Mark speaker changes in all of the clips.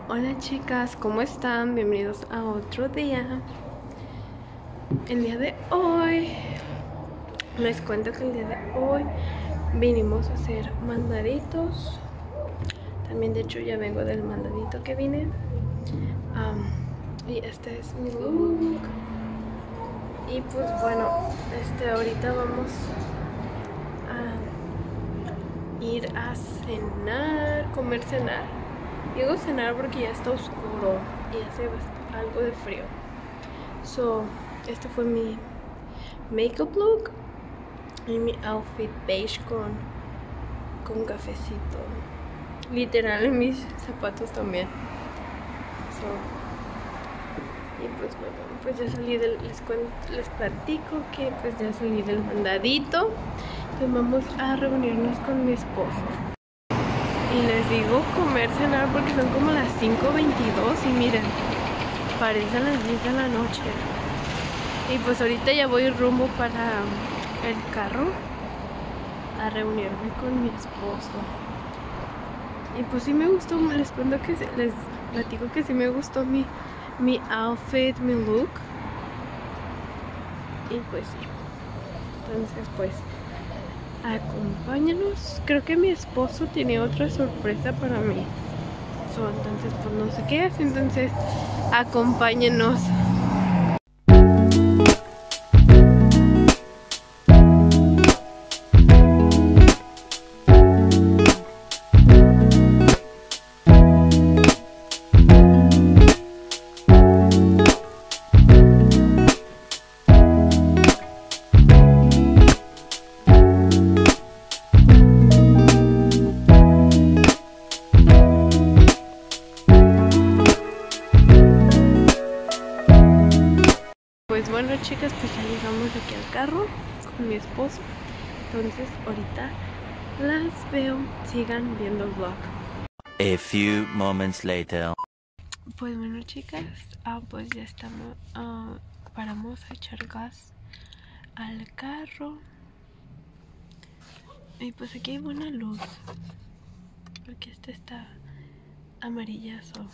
Speaker 1: Hola chicas, ¿cómo están? Bienvenidos a otro día. El día de hoy les cuento que el día de hoy vinimos a hacer mandaditos. También de hecho ya vengo del mandadito que vine. Y este es mi look. Y pues bueno, ahorita vamos a ir a cenar, cenar. Llego a cenar porque ya está oscuro y hace algo de frío. Este fue mi makeup look y mi outfit beige con cafecito. Literal, en mis zapatos también. Y pues bueno, pues ya salí les platico que pues ya salí del mandadito. Entonces vamos a reunirnos con mi esposo. Y les digo cenar porque son como las 5:22 y miren, parecen las 10 de la noche. Y pues ahorita ya voy rumbo para el carro a reunirme con mi esposo. Y pues sí me gustó, les platico que sí me gustó mi outfit, mi look. Y pues sí. Entonces pues acompáñanos. Creo que mi esposo tiene otra sorpresa para mí. Entonces pues no sé qué es. Entonces acompáñenos. Pues bueno chicas, pues ya llegamos aquí al carro con mi esposo. Entonces ahorita las veo, sigan viendo el vlog.
Speaker 2: A few moments later.
Speaker 1: Pues bueno chicas, pues ya estamos, paramos a echar gas al carro. Y pues aquí hay buena luz, porque este está amarillazo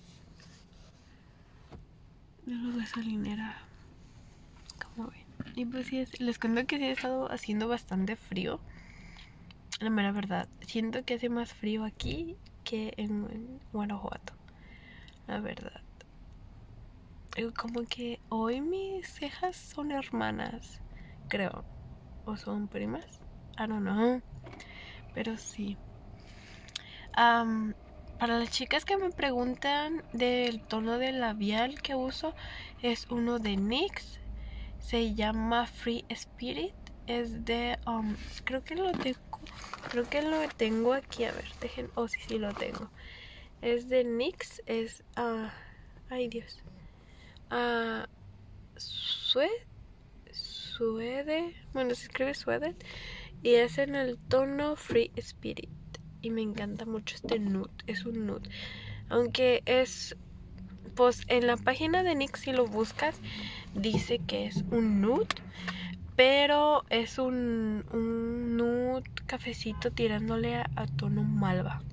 Speaker 1: de la gasolinera, como ven. Y pues sí, les cuento que sí ha estado haciendo bastante frío. La mera verdad, siento que hace más frío aquí que en Guanajuato, la verdad. Como que hoy mis cejas son hermanas, creo, o son primas, I don't know, pero sí. Para las chicas que me preguntan del tono de labial que uso, es uno de NYX, se llama Free Spirit, es de creo que lo tengo aquí, a ver, dejen, sí lo tengo. Es de NYX, es ay Dios, suede, bueno, se escribe suede, y es en el tono Free Spirit. Y me encanta mucho este nude, es un nude. Aunque es, pues en la página de NYX si lo buscas, dice que es un nude, pero es un nude cafecito tirándole a tono malva.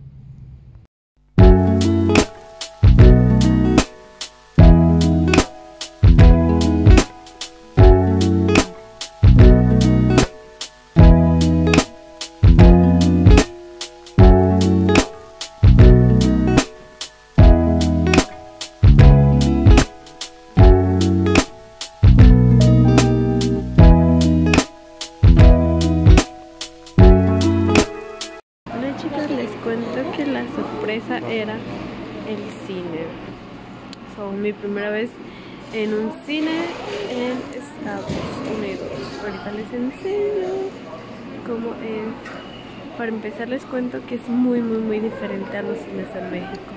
Speaker 1: Cuento que la sorpresa era el cine. Mi primera vez en un cine en Estados Unidos. Ahorita les enseño cómo es. Para empezar les cuento que es muy diferente a los cines en México.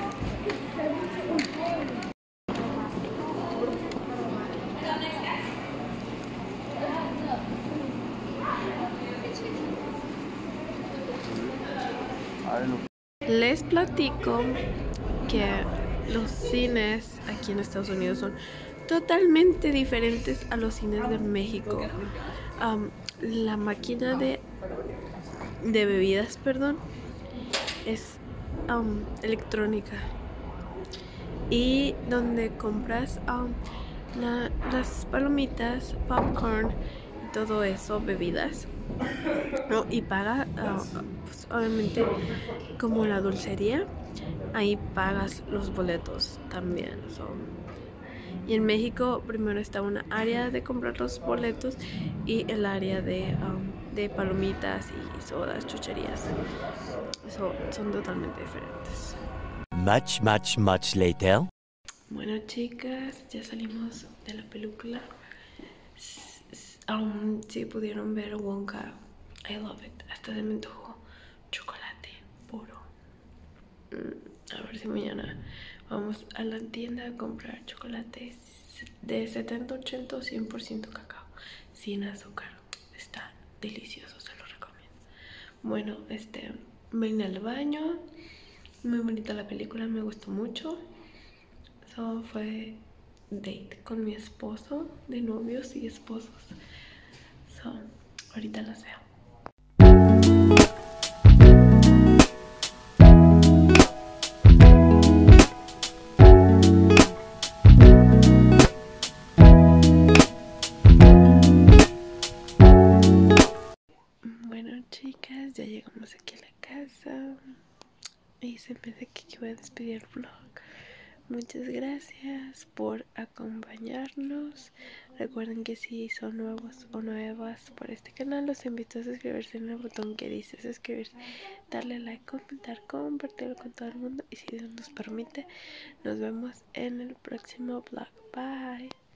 Speaker 1: Les platico que los cines aquí en Estados Unidos son totalmente diferentes a los cines de México. La máquina de bebidas, perdón, es electrónica. y donde compras las palomitas, popcorn y todo eso, bebidas, ¿no? Y paga, pues obviamente como la dulcería, ahí pagas los boletos también. Y en México primero está una área de comprar los boletos y el área de palomitas y sodas, chucherías. Son totalmente diferentes.
Speaker 2: Much later.
Speaker 1: Bueno, chicas, ya salimos de la película. Si pudieron ver Wonka, I love it. Hasta se me antojó chocolate puro. A ver si mañana vamos a la tienda a comprar chocolate de 70, 80 o 100% cacao, sin azúcar. Está delicioso, se lo recomiendo. Bueno, vine al baño. Muy bonita la película, me gustó mucho. Fue date con mi esposo, de novios y esposos. Ahorita los veo. Bueno, chicas, ya llegamos aquí a la casa y se me hace que voy a despedir el vlog. Muchas gracias por acompañarnos. Recuerden que si son nuevos o nuevas por este canal, los invito a suscribirse en el botón que dice suscribirse, darle like, comentar, compartirlo con todo el mundo y si Dios nos permite, nos vemos en el próximo vlog. Bye.